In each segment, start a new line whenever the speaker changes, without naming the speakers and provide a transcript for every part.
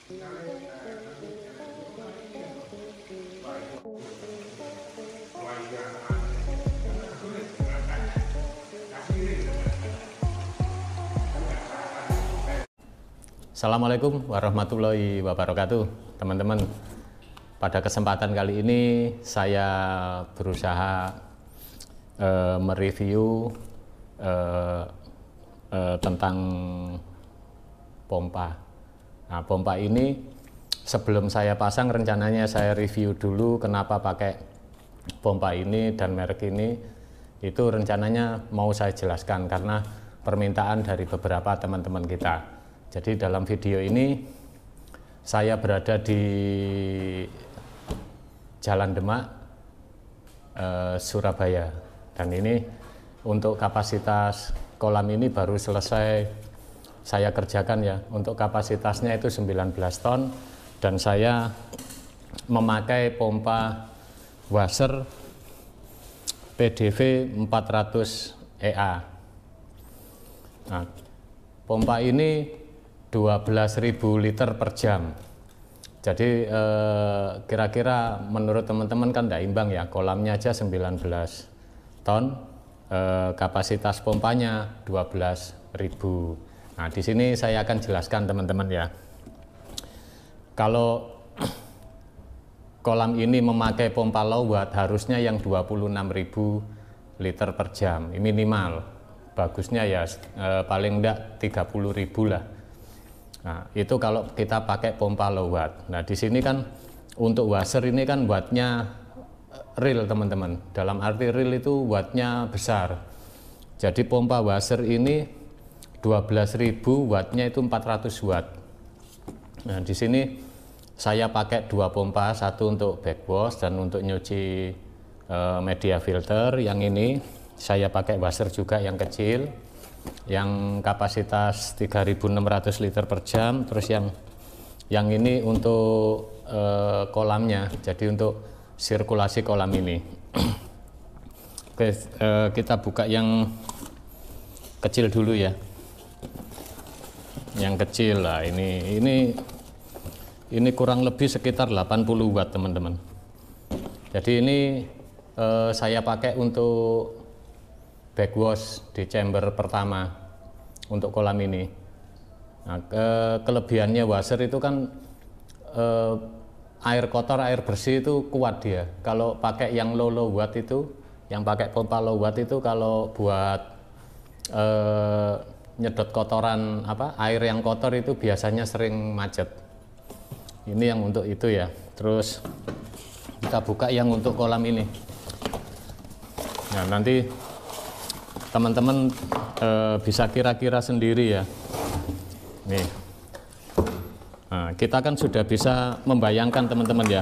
Assalamualaikum warahmatullahi wabarakatuh, teman-teman. Pada kesempatan kali ini saya berusaha mereview tentang pompa. Nah, pompa ini sebelum saya pasang rencananya saya review dulu kenapa pakai pompa ini dan merek ini. Itu rencananya mau saya jelaskan karena permintaan dari beberapa teman-teman kita. Jadi dalam video ini saya berada di Jalan Demak, Surabaya, dan ini untuk kapasitas kolam ini baru selesai saya kerjakan ya. Untuk kapasitasnya itu 19 ton dan saya memakai pompa washer PDV 400 EA. Nah, pompa ini 12.000 liter per jam. Jadi kira-kira menurut teman-teman kan tidak imbang ya, kolamnya aja 19 ton, kapasitas pompanya 12.000. Nah, di sini saya akan jelaskan teman-teman ya. Kalau kolam ini memakai pompa low watt harusnya yang 26.000 liter per jam, minimal. Bagusnya ya paling enggak 30.000 lah. Nah, itu kalau kita pakai pompa low watt. Nah, di sini kan untuk washer ini kan wattnya real teman-teman. Dalam arti real itu wattnya besar. Jadi pompa washer ini 12.000 wattnya itu 400 watt. Nah, di sini saya pakai dua pompa, satu untuk backwash dan untuk nyuci media filter. Yang ini saya pakai washer juga yang kecil, yang kapasitas 3.600 liter per jam. Terus yang ini untuk kolamnya, jadi untuk sirkulasi kolam ini. Oke, kita buka yang kecil dulu ya. Yang kecil lah, ini kurang lebih sekitar 80 watt teman-teman. Jadi ini saya pakai untuk backwash di chamber pertama untuk kolam ini. Nah, kelebihannya washer itu kan air kotor, air bersih itu kuat dia. Kalau pakai yang low watt itu, yang pakai pompa low watt itu kalau buat nyedot kotoran air yang kotor itu biasanya sering macet. Ini yang untuk itu ya. Terus kita buka yang untuk kolam ini. Nah, nanti teman-teman bisa kira-kira sendiri ya. Nih, nah, kita kan sudah bisa membayangkan teman-teman ya.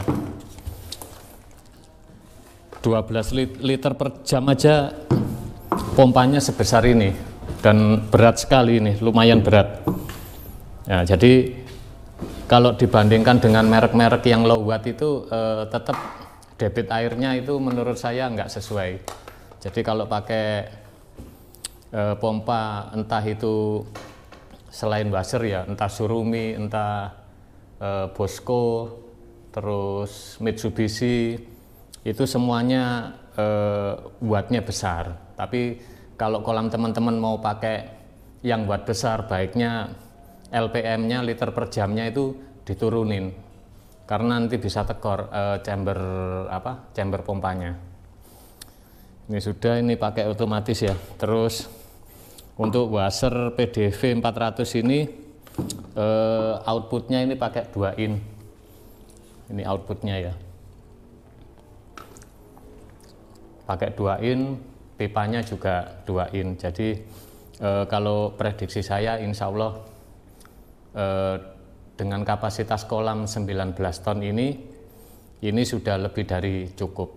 12 liter per jam aja pompanya sebesar ini dan berat sekali ini, lumayan berat. Nah, jadi kalau dibandingkan dengan merek-merek yang low watt itu tetap debit airnya itu menurut saya nggak sesuai. Jadi kalau pakai pompa entah itu selain washer ya, entah Surumi, entah Bosco, terus Mitsubishi, itu semuanya wattnya besar. Tapi kalau kolam teman-teman mau pakai yang watt besar, baiknya LPM-nya liter per jamnya itu diturunin, karena nanti bisa tekor chamber pompanya. Ini sudah, ini pakai otomatis ya. Terus untuk washer PDV 400 ini outputnya ini pakai 2 in. Ini outputnya ya. Pakai 2 in, pipanya juga 2 in. Jadi kalau prediksi saya insya Allah dengan kapasitas kolam 19 ton ini sudah lebih dari cukup.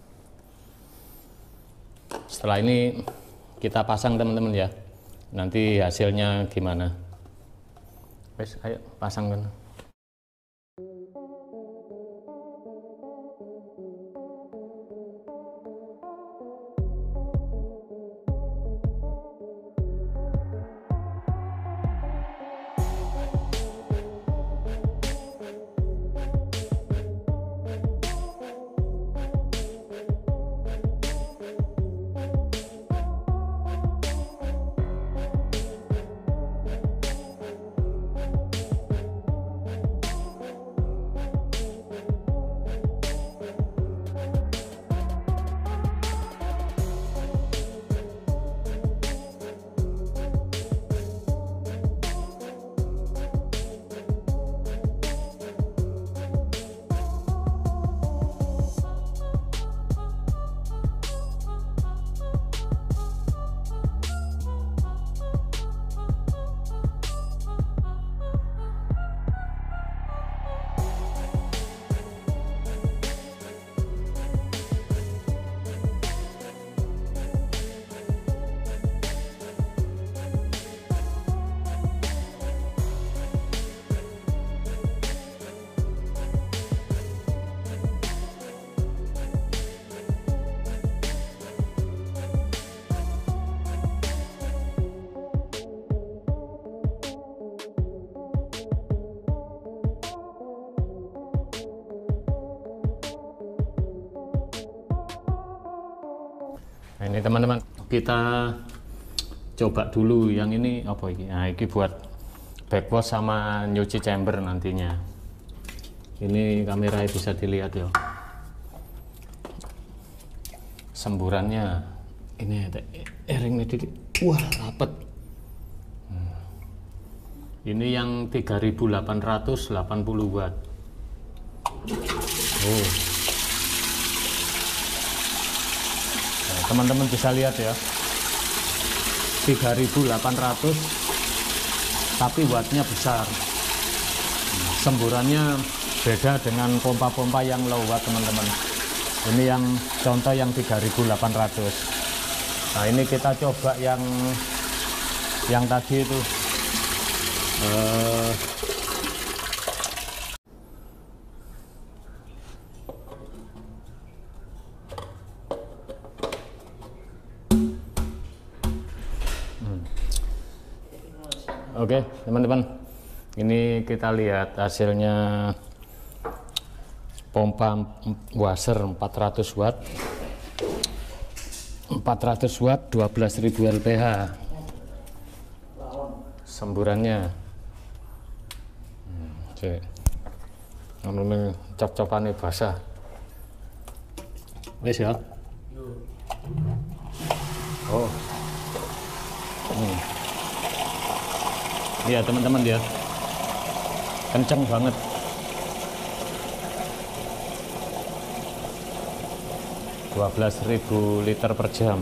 Setelah ini kita pasang teman-teman ya. Nanti hasilnya gimana? Wes, ayo pasang kan. Nah, ini teman-teman, kita coba dulu yang ini apa ini? Nah, ini buat backwash sama nyuci chamber nantinya. Ini kameranya bisa dilihat ya. Semburannya ini ada airing dikit. Wah, rapet. Ini yang 3880 watt. Oh. Nah, teman-teman bisa lihat ya. 3800 tapi wattnya besar. Semburannya beda dengan pompa-pompa yang low watt, teman-teman. Ini yang contoh yang 3800. Nah, ini kita coba yang tadi itu Oke, teman-teman, ini kita lihat hasilnya pompa washer 400 watt 12.000 lph. Semburannya ini cop-copannya basah wes ya. Oh, iya teman-teman, dia kenceng banget. (12.000 liter per jam).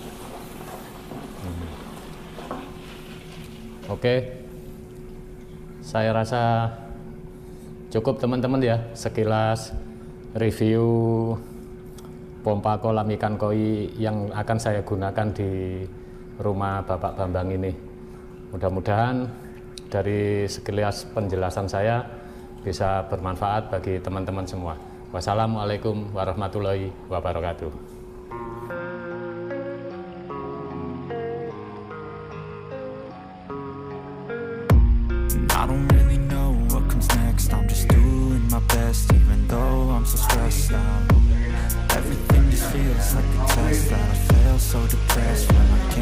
Oke, saya rasa cukup teman-teman ya, sekilas review pompa kolam ikan koi yang akan saya gunakan di rumah Bapak Bambang ini. Mudah-mudahan dari sekilas penjelasan saya bisa bermanfaat bagi teman-teman semua. Wassalamualaikum warahmatullahi wabarakatuh.
I don't really know what comes next. I'm just doing my best, even though I'm so stressed out. Everything just feels like a test that I fail, so depressed when I can't